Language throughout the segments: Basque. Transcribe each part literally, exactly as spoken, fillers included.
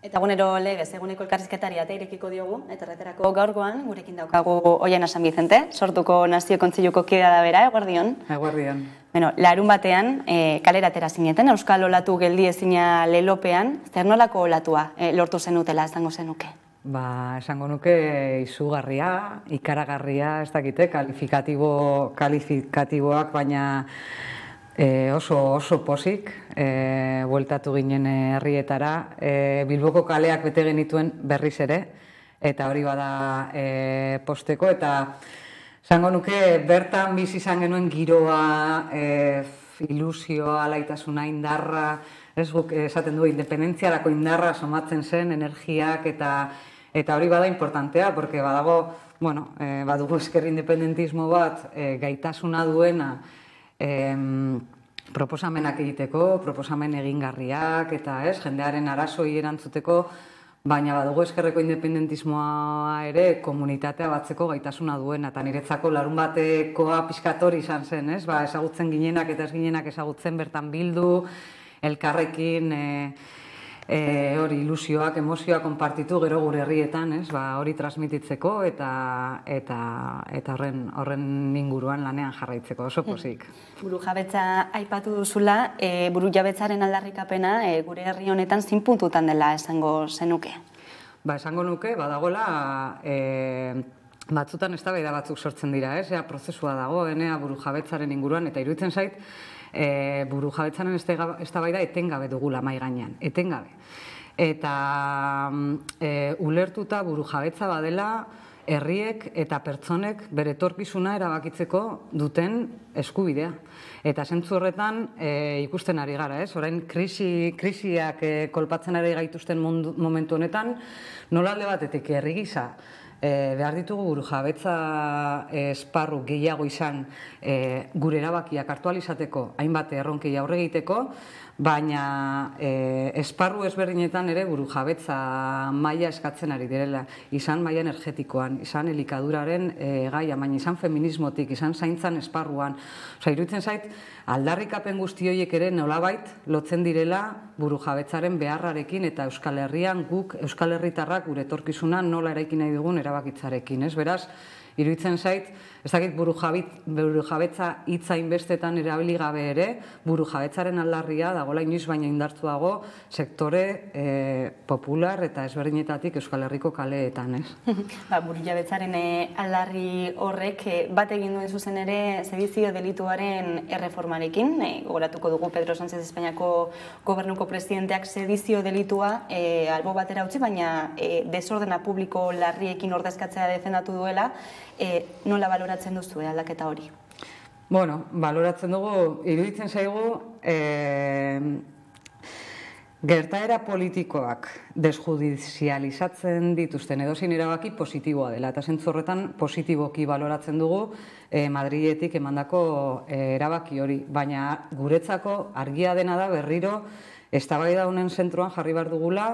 Eta egunero legez, eguneko elkarrizketari ate irekiko diogu, eta erreterako gaurkoan, gurekin daukagu Oiana San Vicente, sortuko Nazio Kontseiluko kidea da bera, eguerdion. Eguerdion. Bueno, larun batean, e, kalera atera zineten, Euskal Olatu geldi ezina lelopean, zer nolako olatua e, lortu zenutela esango zenuke? Ba, esango nuke izugarria, ikaragarria, ez dakite, kalifikatibo, kalifikatiboak, baina e, oso, oso posik, e, bueltatu ginen herrietara, e, Bilboko kaleak bete genituen berriz ere, eta hori bada e, posteko, eta esango nuke bertan bizi izan genuen giroa, e, ilusioa, alaitasuna, indarra, ez guk esaten du independentziarako indarra somatzen zen, energiak, eta eta hori bada importantea, porque badago, bueno, e, badugu esker independentismo bat, e, gaitasuna duena, e, proposamenak egiteko, proposamen egingarriak, eta ez, jendearen arazoi erantzuteko, baina badugu eskerreko independentismoa ere komunitatea batzeko gaitasuna duena, eta niretzako larun batekoa pixkatori izan zen, ez? Ba, ezagutzen ginenak eta ez ginenak ezagutzen bertan bildu, elkarrekin e, e, hori ilusioak, emozioak konpartitu gero gure herrietan, ez? Ba, hori transmititzeko eta eta eta horren horren inguruan lanean jarraitzeko, oso pozik. Burujabetza aipatu duzula, e, burujabetzaren aldarrikapena e, gure herri honetan zein puntutan dela esango zenuke? Ba, esango nuke, badagoela e, batzutan eztabaida batzuk sortzen dira, ez? Ea prozesua dago, enea burujabetzaren inguruan, eta iruditzen zait, e, burujabetzaren eztabaida etengabe dugula mahai gainean, etengabe. Eta e, ulertuta burujabetza badela herriek eta pertsonek bere etorkizuna erabakitzeko duten eskubidea. Eta zentzu horretan e, ikusten ari gara, ez? Orain krisi, krisiak e, kolpatzen ari gaituzten mundu, momentu honetan, nola alde batetik herri gisa, E, behar ditugu burujabetza e, esparru gehiago izan e, gure erabakiak hartu ahal izateko, hainbat erronkei aurre egiteko, baina e, esparru ezberdinetan ere burujabetza maila eskatzen ari direla, izan maila energetikoan, izan elikaduraren e, gaia, baina izan feminismotik, izan zaintzan esparruan. Osa, iruditzen zait, aldarrikapen guzti horiek ere nolabait lotzen direla burujabetzaren beharrarekin eta Euskal Herrian guk, Euskal Herritarrak gure etorkizuna nola eraiki nahi dugun erabakitzarekin, ez? Beraz, iruditzen zait, ez dakit burujabetza hitza inbestetan erabili gabe ere, burujabetzaren aldarria dagoela inoiz baina indartsuago sektore e, popular eta ezberdinetatik Euskal Herriko kaleetan, ez? Ba, burujabetzaren e, aldarri horrek e, bat egin duen zuzen ere sedizio delituaren erreformarekin, e, gogoratuko dugu Pedro Sánchez Espainiako gobernuko presidenteak sedizio delitua e, albo batera utzi, baina e, desordena publiko larriekin ordezkatzea defendatu duela, e, nola baloratzen duzu aldaketa hori? Bueno, baloratzen dugu, iruditzen zaigu, e, gertaera politikoak desjudizializatzen dituzten edozein erabaki positiboa dela, eta zentzu horretan positiboki baloratzen dugu e, Madriletik emandako e, erabaki hori, baina guretzako argia dena da berriro eztabaida honen zentroan jarri behar dugula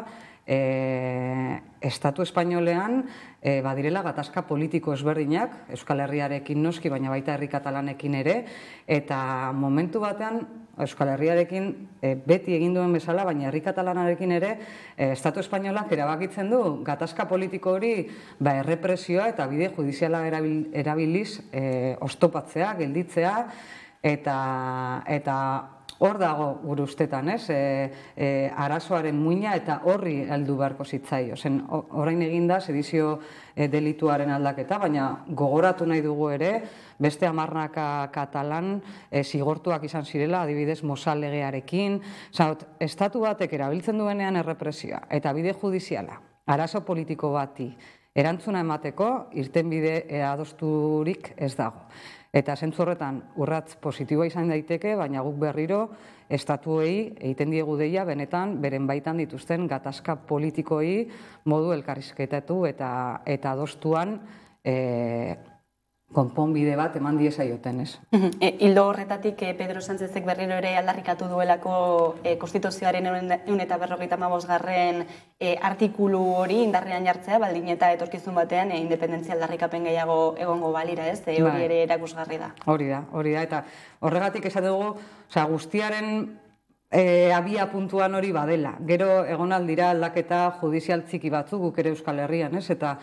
E, Estatu Espainolean e, badirela gatazka politiko ezberdinak, Euskal Herriarekin noski, baina baita herri katalanekin ere, eta momentu batean Euskal Herriarekin e, beti egin duen bezala, baina herri katalanarekin ere e, Estatu Espainolak erabakitzen du gatazka politiko hori ba, errepresioa eta bide judiziala erabil, erabiliz e, oztopatzea, gelditzea, eta eta hor dago gure ustetan, ez? E, e, arazoaren muina eta horri heldu beharko zitzaio. Zen, orain eginda sedizio e, delituaren aldaketa, baina gogoratu nahi dugu ere, beste hamarnaka katalan e, zigortuak izan zirela, adibidez Mosal legearekin. Zaut, estatu batek erabiltzen duenean errepresioa eta bide judiziala, arazo politiko bati erantzuna emateko, irtenbide e, adosturik ez dago. Eta zentzu horretan urratz positiboa izan daiteke, baina guk berriro estatuei egiten diegu deia benetan beren baitan dituzten gatazka politikoi modu elkarrizketatu eta eta adostuan e, konponbide bat eman diezaioten, ez? Hildo horretatik Pedro Sánchezek berriro ere aldarrikatu duelako Konstituzioaren ehun eta berrogeita hamabosgarren artikulu hori indarrean jartzea, baldin eta etorkizun batean independentzia aldarrikapen gehiago egongo balira, ez? Hori ere erakusgarri da. Hori da, hori da, eta horregatik esaten dugu, guztiaren abia puntuan hori badela. Gero egon aldira aldaketa judizial txiki batzuk guk ere Euskal Herrian, ez? Eta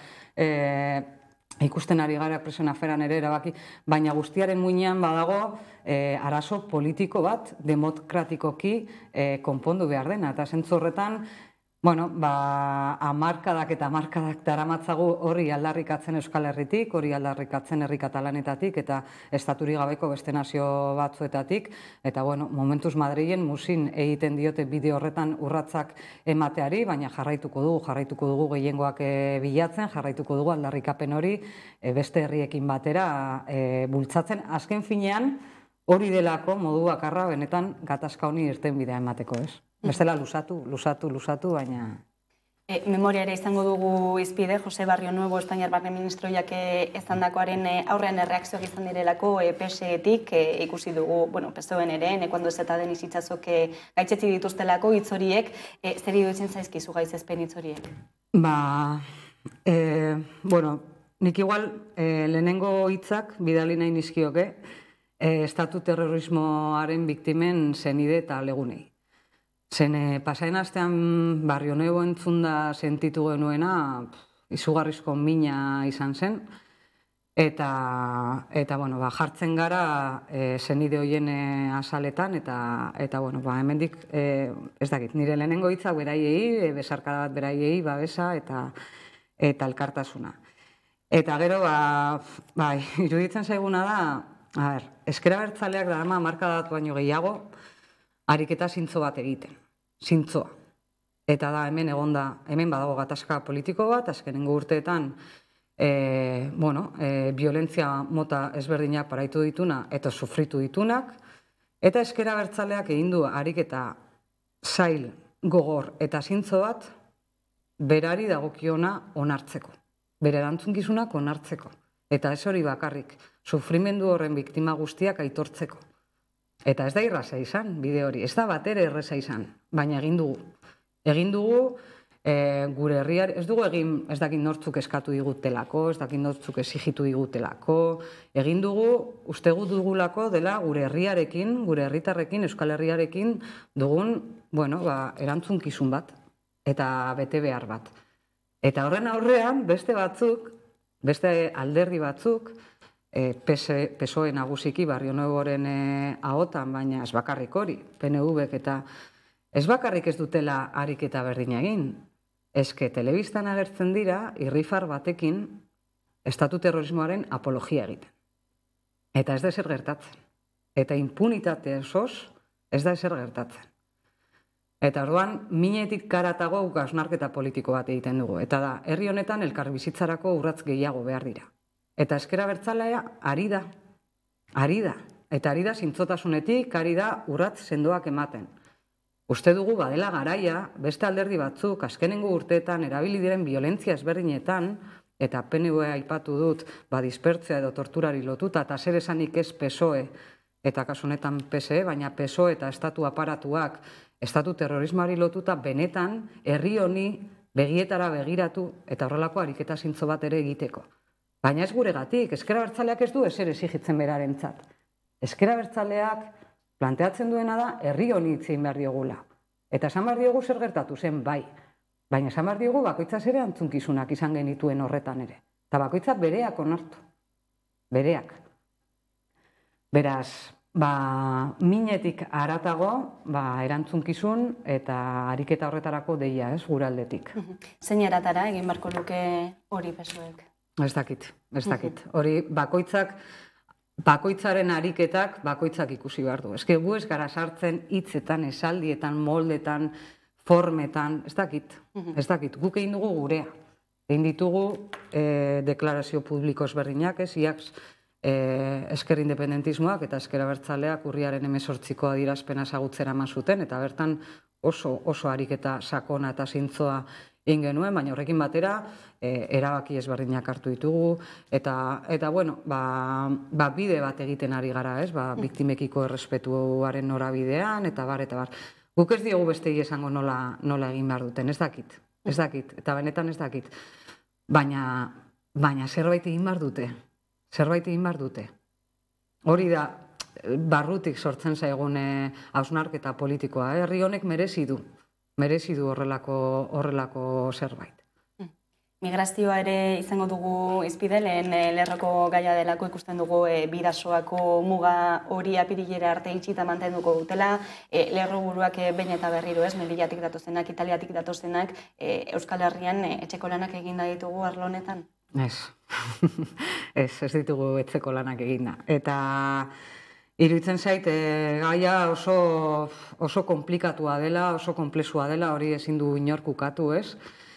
ikusten ari gara presoen aferan ere erabaki, baina guztiaren muinean badago arazo politiko bat demokratikoki konpondu behar dena. Eta zentzu horretan, bueno, ba, amarkadak eta amarkadak daramatzagu hori aldarrikatzen Euskal Herritik, hori aldarrikatzen herri katalanetatik eta estaturi gabeko beste nazio batzuetatik. Eta, bueno, momentuz Madrilen musin egiten diote bide horretan urratzak emateari, baina jarraituko dugu, jarraituko dugu gehiengoak bilatzen, jarraituko dugu aldarrikapen hori beste herriekin batera bultzatzen. Azken finean, hori delako modu bakarra benetan gatazka honi irten bidea emateko, ez? Bestela lusatu, lusatu, lusatu, baina... Memoria ere izango dugu izpide, Jose Barrio Nuevo, Espainiar Barne Ministroiak ezandakoaren aurrean erreakzioak izan direlako P S E-tik ikusi dugu, bueno, P S O-en ere, nekuando ez eta Denis Itsasok gaitzetsi dituztelako hitz horiek, zer iruditzen zaizkizu gaitzespen hitz horiek? Ba, bueno, nik igual lehenengo hitzak bidali nahi nizkioke, estatu terrorismoaren biktimen zenide eta legunei. Zen, pasaen astean Barrio Nuevo entzunda sentitu genuena, izugarrizko mina izan zen, eta, eta bueno, ba, jartzen gara zenide hoien azaletan, eta, eta bueno, ba, hemendik, ez dakit, nire lehenengo hitzak beraiei, besarkada bat beraiei, babesa, eta, eta elkartasuna. Eta gero, ba, ba, iruditzen zaiguna da, a ber, ezker abertzaleak darama markadatu baino gehiago, ariketa zintzo bat egiten, zintzoa. Eta da, hemen egonda, hemen badago gatazka politiko bat, azkenengo urteetan, bueno, violentzia mota ezberdinak paraitu dituna eta sufritu ditunak, eta ezker abertzaleak egin du ariketa zail, gogor eta zintzo bat, berari dagokiona onartzeko, bere erantzunkizunak onartzeko. Eta ez hori bakarrik, sufrimendu horren biktima guztiak aitortzeko. Eta ez da irraza izan, bide hori, ez da batere erreza izan, baina egin dugu. Egin dugu, gure herriar, ez dugu egin, ez dakit nortzuk eskatu digutelako, ez dakit nortzuk exigitu digutelako, egin dugu, uste gu dugulako dela gure herriarekin, gure herritarrekin, Euskal Herriarekin dugun, bueno, ba, erantzunkizun bat, eta bete behar bat. Eta horren aurrean, beste batzuk, beste alderdi batzuk, P S O E nagusiki Barrio Nuevoren ahotan, baina ez bakarrik hori, P N V-ek eta ez bakarrik ez dutela ariketa berdina egin. Eske telebistan agertzen dira irrifar batekin estatu terrorismoaren apologia egiten. Eta ez da ezer gertatzen. Eta impunitate esoz ez da ezer gertatzen. Eta orduan, minetik karatago gausnarketa politiko bat egiten dugu. Eta da, herri honetan elkarbizitzarako urratz gehiago behar dira. Eta ezker abertzalea ari da, ari da. Eta ari da zintzotasunetik, ari da urratz sendoak ematen. Uste dugu badela garaia, beste alderdi batzuk, azkenengo urteetan, erabili diren violentzia ezberdinetan, eta P N V aipatu dut, ba, dispertzea edo torturari lotuta, eta zer esanik ez P S O E, eta kasunetan P S E, baina P S O E eta estatu aparatuak, estatu terrorismoari lotuta, benetan, herri honi begietara begiratu, eta horrelako ariketa zintzo bat ere egiteko. Baina ez guregatik, ezker abertzaleak ez du ezer exigitzen berarentzat. Ezker abertzaleak planteatzen duena da herri honi hitzein behar diogula. Eta esan behar diogu zer gertatu zen, bai. Baina esan behar diogu bakoitzaz ere antzunkizunak izan genituen horretan ere. Eta bakoitzak bereak onartu. Bereak. Beraz, ba, minetik haratago, ba, erantzunkizun eta ariketa horretarako deia, ez, gure aldetik. Zein eratara egin barko luke hori P S O E-ek? Ez dakit, ez dakit. Hori bakoitzak, bakoitzaren ariketak bakoitzak ikusi behar du. Ez que gu ez gara sartzen hitzetan, esaldietan, moldetan, formetan, ez dakit, ez dakit. Guk egin dugu gurea. Egin ditugu deklarazio publiko ezberdinak, ez, iaz esker independentismoak eta esker abertzaleak urriaren hemezortziko adierazpena ezagutzera eman zuten, eta bertan oso, oso ariketa sakona eta zintzoa egin genuen, baina horrekin batera erabaki ezberdinak hartu ditugu, eta, eta bueno, ba, ba bide bat egiten ari gara, ez, ba, biktimekiko errespetuaren norabidean, eta bar, eta bar. Guk ez diogu bestei esango nola, nola egin behar duten, ez dakit, ez dakit, eta benetan ez dakit. Baina, baina zerbait egin behar dute, zerbait egin behar dute. Hori da, barrutik sortzen zaigun hausnarketa politikoa. Herri honek merezi du, merezi du horrelako, horrelako zerbait. Migrazioa ere izango dugu izpide, lehen lerroko gaia delako ikusten dugu bidasoako muga hori apirilera arte itxita mantenduko dutela, lerro buruak behin eta berriro ez, Melillatik datozenak, Italiatik datozenak, Euskal Herrian etxeko lanak eginda ditugu arlo honetan? Ez, ez, ez ditugu etxeko lanak eginda. Eta iruditzen zait, gaia oso, oso komplikatua dela, oso komplexua dela, hori ezin du inork ukatu, ez?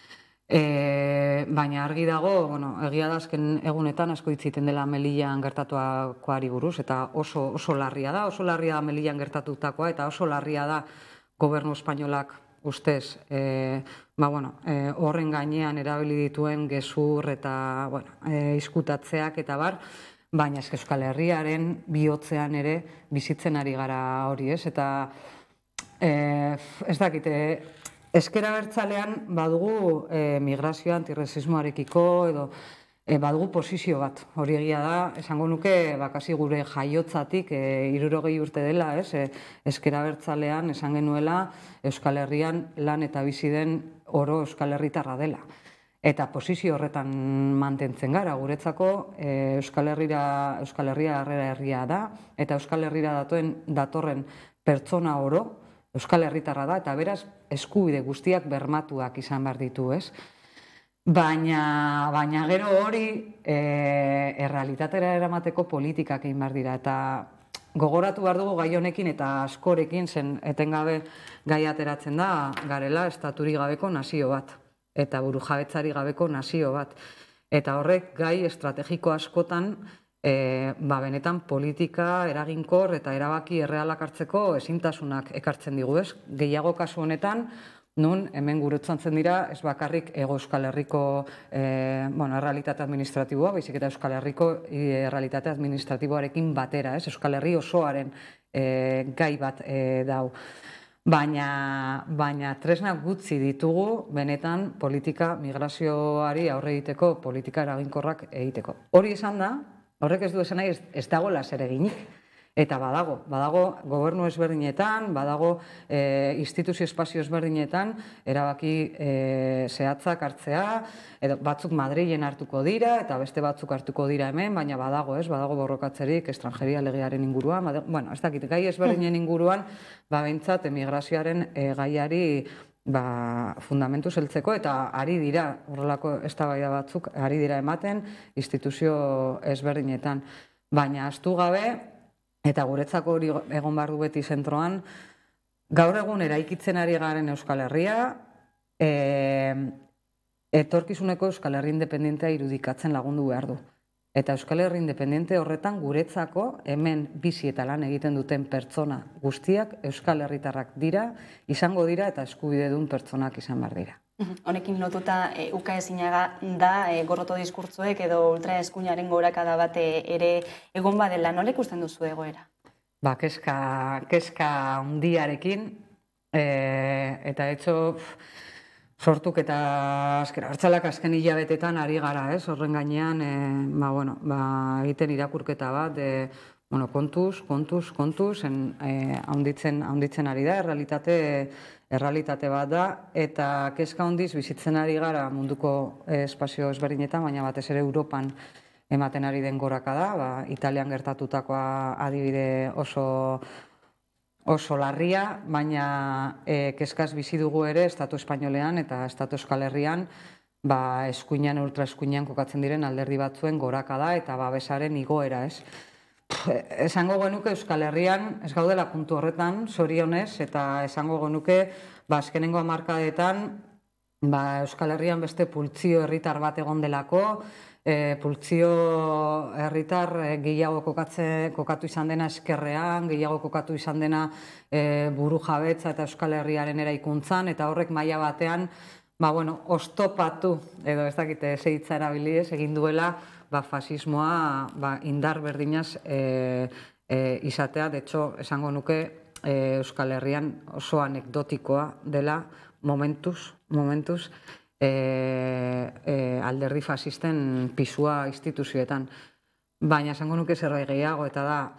E, baina argi dago, bueno, egia da azken egunetan asko hitziten dela Melillan gertatuakoari buruz, eta oso, oso larria da, oso larria da Melillan gertatutakoa, eta oso larria da gobernu espainolak ustez, e, ba, bueno, e, horren gainean erabili dituen gezur eta bueno, e, izkutatzeak eta bar, baina ez Euskal Herriaren bihotzean ere bizitzen ari gara hori, ez? Eta e, ez dakite, ezker abertzalean badugu e, migrazioa antirrazismoarekiko edo e, badugu posizio bat. Hori egia da, esango nuke bakasi gure jaiotzatik e, hirurogei urte dela, ez? E, ezker abertzalean esan genuela Euskal Herrian lan eta bizi den oro Euskal Herritarra dela. Eta posizio horretan mantentzen gara, guretzako e, Euskal Herria Euskal Herria harrera herria da, eta Euskal Herrira datoen datorren pertsona oro Euskal Herritarra da, eta beraz eskubide guztiak bermatuak izan behar ditu, ez? Baina, baina gero hori e, errealitatera eramateko politikak egin behar dira, eta gogoratu behar dugu gai honekin eta askorekin zen etengabe gai ateratzen da garela estaturi gabeko nazio bat, eta burujabetzari gabeko nazio bat. Eta horrek gai estrategiko askotan E, ba, benetan politika, eraginkor eta erabaki errealak hartzeko ezintasunak ekartzen digu, ez? Gehiago kasu honetan, nun hemen guretzantzen dira, ez bakarrik Hego Euskal Herriko e, bueno, errealitate administratiboa, baizik eta Euskal Herriko errealitate administratiboarekin batera, ez? Euskal Herri osoaren e, gai bat e, dau. Baina, baina tresnak gutxi ditugu benetan politika migrazioari aurre egiteko, politika eraginkorrak egiteko. Hori esan da, horrek ez du esan nahi ez, ez dagoela zer eginik. Eta badago, badago gobernu ezberdinetan, badago e, instituzio espazio ezberdinetan, erabaki e, zehatzak hartzea, edo batzuk Madrilen hartuko dira, eta beste batzuk hartuko dira hemen, baina badago, ez, badago borrokatzerik estranjeria legearen inguruan, badago, bueno, ez dakit, gai ezberdinen inguruan, ba behintzat emigrazioaren e, gaiari ba, fundamentu zeltzeko, eta ari dira, horrelako eztabaida batzuk, ari dira ematen instituzio ezberdinetan. Baina ahaztu gabe, eta guretzako hori egon behar du beti zentroan, gaur egun eraikitzen ari garen Euskal Herria, e, etorkizuneko Euskal Herri independentea irudikatzen lagundu behar du. Eta Euskal Herri independente horretan guretzako hemen bizi eta lan egiten duten pertsona guztiak Euskal Herritarrak dira, izango dira eta eskubidedun pertsonak izan behar dira. Honekin lotuta e, uka ezinaga da e, gorroto diskurtzuek edo ultraeskuinaren gorakada bat ere egon badela, nola ikusten duzu egoera? Ba, keska, keska hundiarekin, e, eta etxo sortuk eta azkera hartzalak azken hilabetetan ari gara, ez? Horren gainean, e, ba, bueno, ba, egiten irakurketa bat, e, bueno, kontuz, kontuz, kontuz, en, e, haunditzen, haunditzen ari da, errealitate, errealitate bat da, eta kezka handiz bizitzen ari gara munduko e, espazio ezberdinetan, baina batez ere Europan ematen ari den goraka da, ba, Italian gertatutakoa adibide oso oso larria, baina e, kezkaz bizi dugu ere Estatu Espainolean eta Estatu Euskal Herrian ba, eskuinean, ultraeskuinean kokatzen diren alderdi batzuen goraka da eta babesaren igoera, ez? Pff, esango genuke Euskal Herrian ez gaudela puntu horretan, zorionez, eta esango genuke ba, azkenengo hamarkadetan ba, Euskal Herrian beste pultzio herritar bat egon delako, E, pultzio herritar e, gehiago kokatze, kokatu izan dena eskerrean, gehiago kokatu izan dena e, buru jabetza eta Euskal Herriaren eraikuntzan, eta horrek maila batean, ba, bueno, ostopatu, edo ez dakite zeitza erabiliez, egin duela ba, fasismoa ba, indar berdinaz e, e, izatea, de hecho, esango nuke e, Euskal Herrian oso anekdotikoa dela momentuz, momentuz, E, e, alderdi fasisten pisua instituzioetan. Baina esango nuke zerbait gehiago, eta da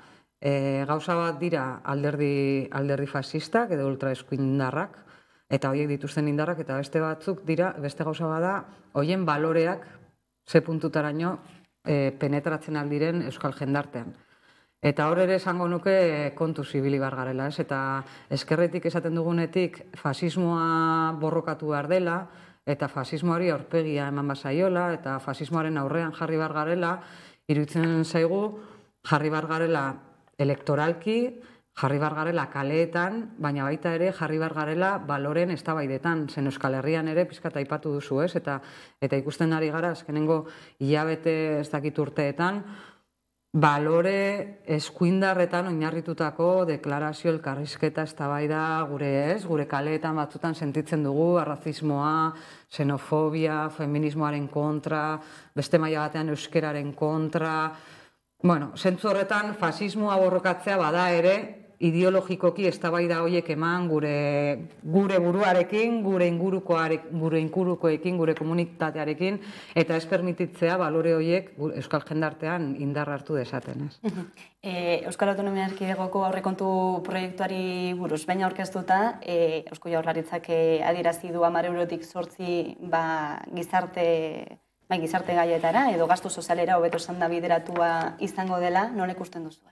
e, gauza bat dira alderdi, alderdi fascistak edo ultraeskuindarrak, eta horiek dituzten indarrak, eta beste batzuk dira, beste gauza bada, hoien baloreak ze puntutaraino e, penetratzen aldiren euskal jendartean. Eta hor ere esango nuke kontu zibili bar garela, ez? Eta eskerretik esaten dugunetik fasismoa borrokatu behar dela, eta fasismoari aurpegia eman bazaiola, eta fasismoaren aurrean jarri bar garela, iruditzen zaigu jarri bar garela elektoralki, jarri bar garela kaleetan, baina baita ere jarri bar garela baloren eztabaidetan, zen Euskal Herrian ere pizkat aipatu duzu, ez? Eta, eta ikusten ari gara, azkenengo hilabete ez dakit urteetan, balore eskuindarretan oinarritutako deklarazio elkarrizketa eztabaida gure ez, gure kaleetan batzutan sentitzen dugu, arrazismoa, xenofobia, feminismoaren kontra, beste maila batean euskeraren kontra. Bueno, zentzu horretan fasismoa borrokatzea bada ere, ideologikoki eztabaida horiek eman gure, gure buruarekin, gure ingurukoarekin, gure ingurukoekin, gure komunitatearekin, eta ez permititzea balore horiek euskal jendartean indar hartu desaten, ez? E, Euskal Autonomia Erkidegoko aurrekontu proiektuari buruz, baina aurkeztuta, e, Eusko Jaurlaritzak adierazi du hamar eurotik zortzi ba, gizarte, bai, gizarte gaietara, edo gastu sozialera hobeto esanda bideratua izango dela, nola ikusten duzu?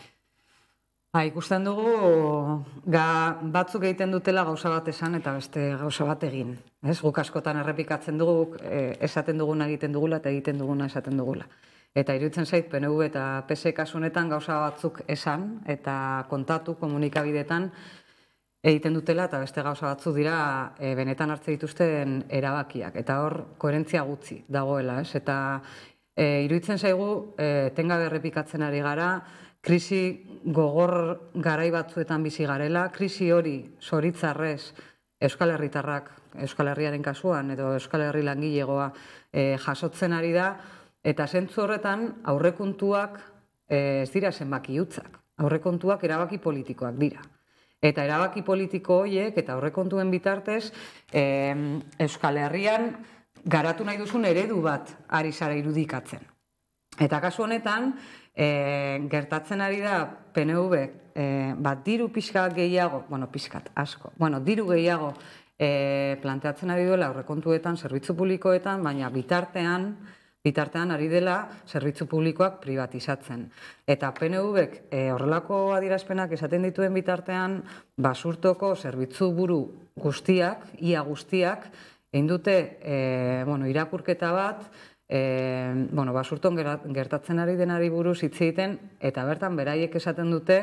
Ha, ikusten dugu ga, batzuk egiten dutela gauza bat esan eta beste gauza bat egin. Ez? Guk askotan errepikatzen dugu, e, esaten duguna egiten dugula eta egiten duguna esaten dugula. Eta iruditzen zait, P N V eta P S kasunetan gauza batzuk esan eta kontatu komunikabidetan egiten dutela eta beste gauza batzuk dira e, benetan hartze dituzten erabakiak. Eta hor, koherentzia gutxi dagoela, ez? Eta e, iruditzen zaigu, e, tengabe errepikatzen ari gara, krisi gogor garai batzuetan bizi garela, krisi hori zoritzarrez Euskal Herritarrak, Euskal Herriaren kasuan edo Euskal Herri langilegoa e, jasotzen ari da, eta zentzu horretan aurrekontuak e, ez dira zenbaki hutzak, aurrekontuak erabaki politikoak dira. Eta erabaki politiko horiek eta aurrekontuen bitartez e, Euskal Herrian garatu nahi duzun eredu bat ari zara irudikatzen. Eta kasu honetan, E, gertatzen ari da P N V e, bat diru pixka gehiago, bueno, pixkat, asko, bueno, diru gehiago e, planteatzen ari duela aurrekontuetan, zerbitzu publikoetan, baina bitartean, bitartean ari dela zerbitzu publikoak privatizatzen. Eta P N Vek e, horrelako adierazpenak esaten dituen bitartean, basurtoko zerbitzu buru guztiak, ia guztiak, egin dute e, bueno, irakurketa bat, E, bueno, basurton gertatzen ari denari buruz hitz egiten, eta bertan beraiek esaten dute,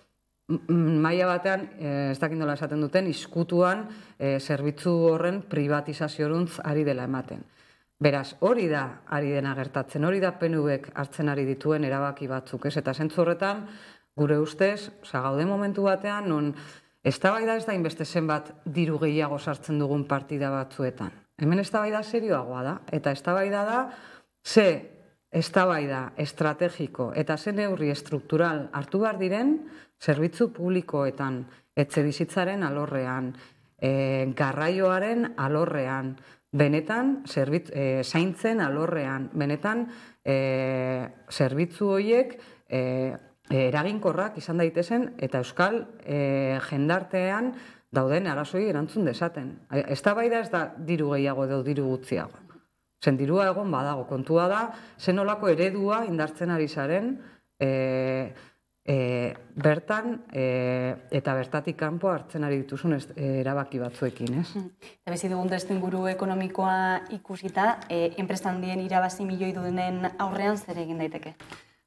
maila batean, e, ez dakindola esaten duten, izkutuan e, zerbitzu horren privatizaziorantz ari dela ematen. Beraz, hori da ari dena gertatzen, hori da P N Vek hartzen ari dituen erabaki batzuk, ez? Eta zentzu horretan, gure ustez, oza, gaude momentu batean, non eztabaida ez da inbeste zenbat diru gehiago sartzen dugun partida batzuetan. Hemen eztabaida serioagoa da, eta eztabaida da ze eztabaida estrategiko eta ze neurri estruktural hartu behar diren zerbitzu publikoetan, etxebizitzaren alorrean, e, garraioaren alorrean, benetan zerbitz, e, zaintzen alorrean, benetan e, zerbitzu horiek e, eraginkorrak izan daitezen eta euskal e, jendartean dauden arazoi erantzun dezaten. Eztabaida ez da diru gehiago edo diru gutxiago. Zen dirua egon badago, kontua da, zen olako eredua indartzen ari zaren e, e, bertan e, eta bertatik kanpo hartzen ari dituzun ez, e, erabaki batzuekin, ez? Eta bizi dugun testuinguru ekonomikoa ikusita, e, enpresa handien irabazi milioi duen aurrean zer egin daiteke?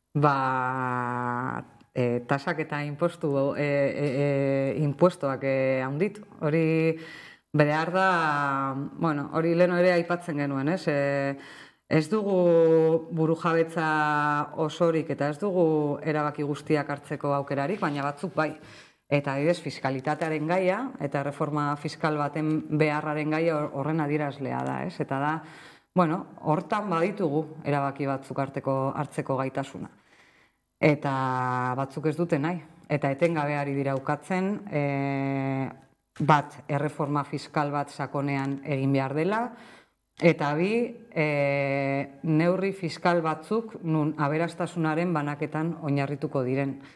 Ba... E, tasak eta impostu, e, e, e, impuestoak e, handitu. Hori behar da, bueno, hori leno ere aipatzen genuen, ez? E, ez dugu burujabetza osorik eta ez dugu erabaki guztiak hartzeko aukerarik, baina batzuk bai. Eta adibidez, fiskalitatearen gaia eta reforma fiskal baten beharraren gaia horren adierazlea da, ez? Eta da, bueno, hortan baditugu erabaki batzuk harteko, hartzeko gaitasuna. Eta batzuk ez dute nahi. Eta etengabe ari dira ukatzen, e, bat, erreforma fiskal bat sakonean egin behar dela, eta bi, e, neurri fiskal batzuk nun aberastasunaren banaketan oinarrituko diren.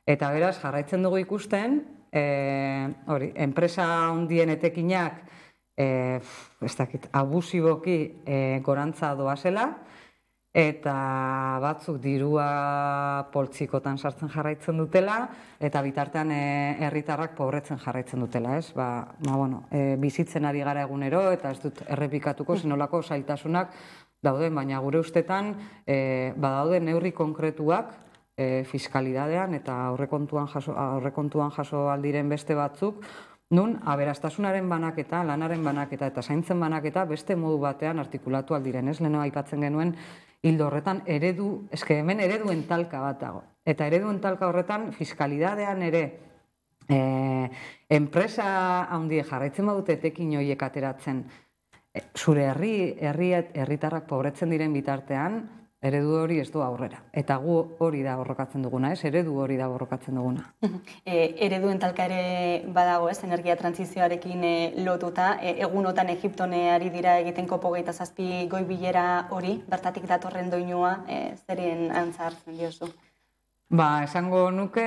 Eta beraz, jarraitzen dugu ikusten, e, hori, enpresa handien etekinak, e, ez dakit, abusiboki e, gorantza doazela, eta batzuk dirua poltsikotan sartzen jarraitzen dutela, eta bitartean herritarrak pobretzen jarraitzen dutela, ez? Ba, ba bueno, e, bizitzen ari gara egunero, eta ez dut errepikatuko zenolako zailtasunak dauden, baina gure ustetan e, badaude neurri konkretuak e, fiskalidadean eta aurrekontuan jaso, aurrekontuan jaso aldiren beste batzuk, nun aberastasunaren banaketa, lanaren banaketa eta zaintzen banaketa beste modu batean artikulatu aldiren, ez? Leheno aipatzen genuen hildo horretan eredu, eske hemen ereduen talka bat dago. Eta ereduen talka horretan fiskalidadean ere e, enpresa handie jarraitzen badute etekin horiek ateratzen, e, zure herri, herri, herritarrak pobretzen diren bitartean, eredu hori ez du aurrera. Eta gu hori da borrokatzen duguna, ez? Eredu hori da borrokatzen duguna. E, ereduen talka ere badago, ez? Energia trantsizioarekin e, lotuta. E, egunotan Egipton ari dira egiten kopo geita zazpi goi bilera hori, bertatik datorren doinua, e, zeren antza hartzen diozu? Ba, esango nuke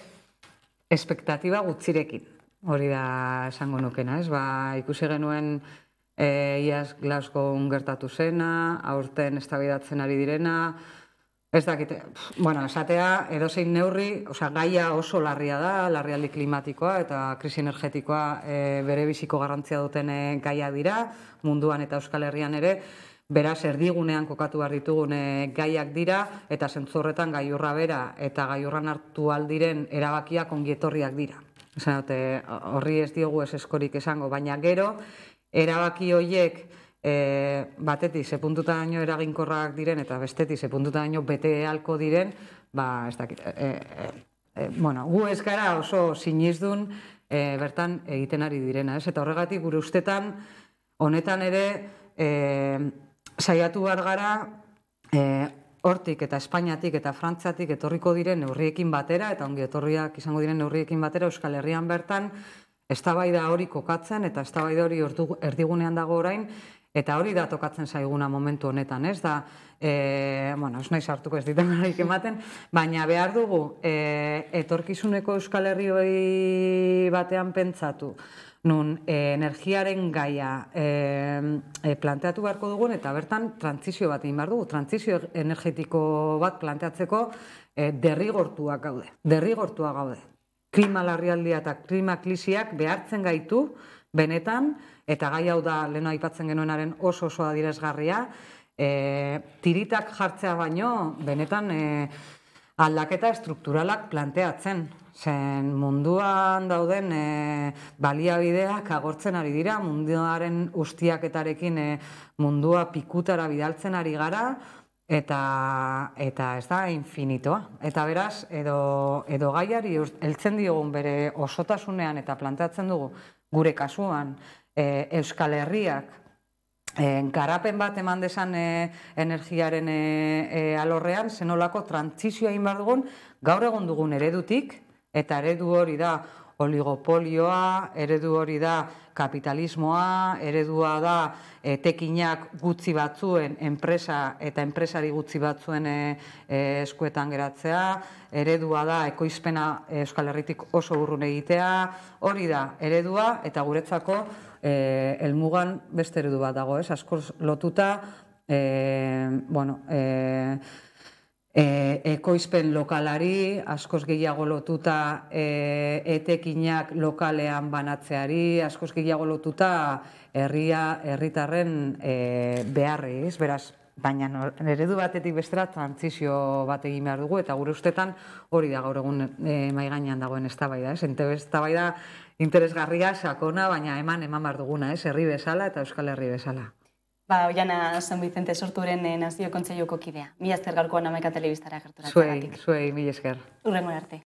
espektatiba gutxirekin. Hori da esango nukena, ez? Ba, ikusi genuen E, iaz Glasgow gertatu zena, aurten eztabaidatzen ari direna, ez dakite, bueno, esatea edozein neurri, osea, gaia oso larria da, larrialdi klimatikoa eta krisi energetikoa e, bere biziko garrantzia duten e, gaia dira, munduan eta Euskal Herrian ere, beraz erdigunean kokatu behar ditugun e, gaiak dira, eta zentzu horretan gaiurra bera eta gaiurran hartu aldiren erabakiak ongietorriak dira. Esan dute, horri ez diogu ez eskorik esango, baina gero, erabaki horiek e, batetik ze puntutaino eraginkorrak diren eta bestetik ze puntutaino bete halko diren, ba, ez dakit, e, e, e, bueno, gu ez gara oso sinizdun e, bertan egiten ari direna, ez? Eta horregatik gure ustetan, honetan ere, e, saiatu behar gara, e, hortik eta Espainiatik eta Frantziatik etorriko diren neurriekin batera, eta ongi etorriak izango diren neurriekin batera Euskal Herrian bertan, eztabaida hori kokatzen eta eztabaida hori erdigunean dago orain, eta hori da tokatzen zaiguna momentu honetan, ez da, e, bueno, ez nahi sartuko ez diten garaik ematen, baina behar dugu e, etorkizuneko Euskal Herri hori batean pentsatu, nun e, energiaren gaia e, e, planteatu beharko dugun, eta bertan trantzizio bat egin behar dugu, trantzizio energetiko bat planteatzeko e, derrigortuak gaude, derrigortuak gaude. Klima larrialdia eta klima krisiak behartzen gaitu, benetan, eta gai hau da leheno aipatzen genuenaren oso oso adierazgarria, e, tiritak jartzea baino, benetan e, aldaketa estrukturalak planteatzen. Zen munduan dauden e, baliabideak agortzen ari dira, munduaren ustiaketarekin e, mundua pikutara bidaltzen ari gara, Eta, eta ez da infinitoa. Eta beraz, edo, edo gaiari heltzen diogun bere osotasunean eta planteatzen dugu gure kasuan e, Euskal Herriak e, garapen bat eman desan e, energiaren e, e, alorrean, zenolako trantzizioa egin behar dugun, gaur egon dugun eredutik, eta eredu hori da oligopolioa, eredu hori da kapitalismoa, eredua da etekinak gutxi batzuen enpresa eta enpresari gutxi batzuen e, e, eskuetan geratzea, eredua da ekoizpena Euskal Herritik oso urrun egitea, hori da eredua eta guretzako e, helmugan beste eredu bat dago, ez? Askoz lotuta, e, bueno, e, E, ekoizpen lokalari, askoz gehiago lotuta e, etekinak lokalean banatzeari, askoz gehiago lotuta herria, herritarren e, beharri, beraz, baina eredu batetik bestera trantzizio bat egin behar dugu, eta gure ustetan hori da gaur egun e, mahai gainean dagoen eztabaida, ez? Eztabaida interesgarria, sakona, baina eman eman behar duguna, ez? Herri bezala eta Euskal Herri bezala. Ba, Oiana San Vicente sorturen Nazio Kontseiluko kidea. Mila esker gaurkoan Hamaika Telebistara gerturatzeagatik. Zuei, zuei, mila esker. Hurrengo arte.